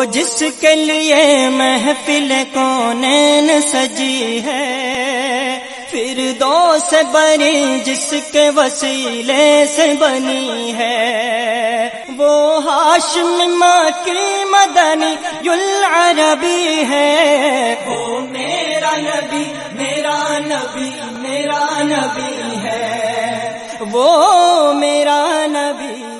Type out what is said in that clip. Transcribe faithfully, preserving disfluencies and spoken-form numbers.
जिसके लिए महफिल कौनैन सजी है, फिर दो से बनी जिसके वसीले से बनी है, वो हाशिम की मदनी युल अरबी है। वो मेरा नबी मेरा नबी मेरा नबी है, वो मेरा नबी।